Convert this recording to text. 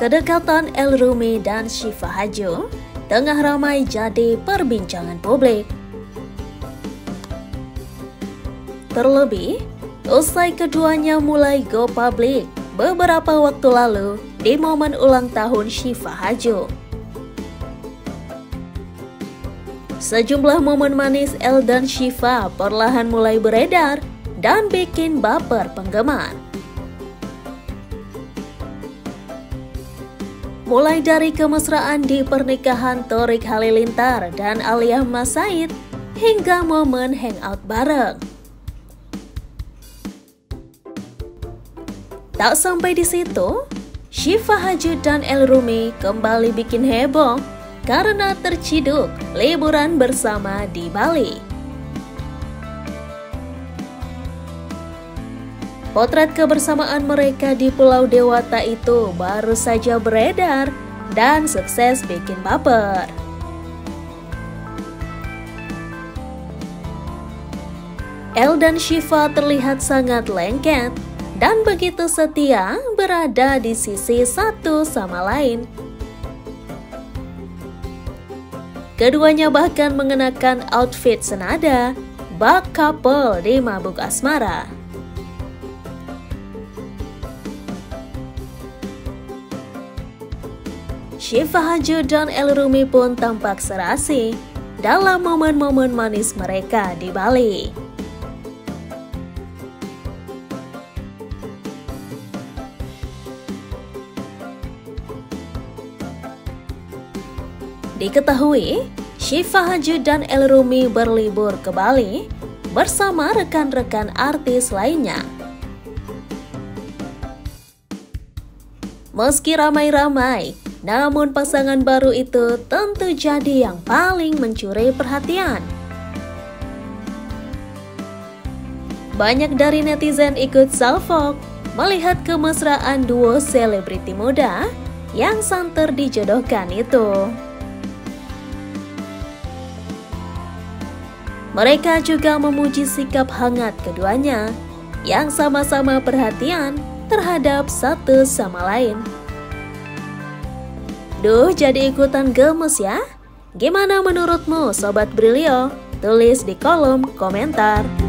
Kedekatan El-Rumi dan Syifa Hajjo tengah ramai jadi perbincangan publik. Terlebih, usai keduanya mulai go public beberapa waktu lalu di momen ulang tahun Syifa Hajjo. Sejumlah momen manis El dan Syifa perlahan mulai beredar dan bikin baper penggemar. Mulai dari kemesraan di pernikahan Thorik Halilintar dan Alia Mas Said hingga momen hangout bareng. Tak sampai di situ, Syifa Hajjo dan El-Rumi kembali bikin heboh karena terciduk liburan bersama di Bali. Potret kebersamaan mereka di Pulau Dewata itu baru saja beredar dan sukses bikin baper. El dan Syifa terlihat sangat lengket dan begitu setia berada di sisi satu sama lain. Keduanya bahkan mengenakan outfit senada bak couple di Mabuk Asmara. Syifa Hajjo dan El-Rumi pun tampak serasi dalam momen-momen manis mereka di Bali. Diketahui, Syifa Hajjo dan El-Rumi berlibur ke Bali bersama rekan-rekan artis lainnya. Meski ramai-ramai, namun pasangan baru itu tentu jadi yang paling mencuri perhatian. Banyak dari netizen ikut salfok melihat kemesraan duo selebriti muda yang santer dijodohkan itu. Mereka juga memuji sikap hangat keduanya yang sama-sama perhatian terhadap satu sama lain. Duh, jadi ikutan gemes ya. Gimana menurutmu Sobat Brilio? Tulis di kolom komentar.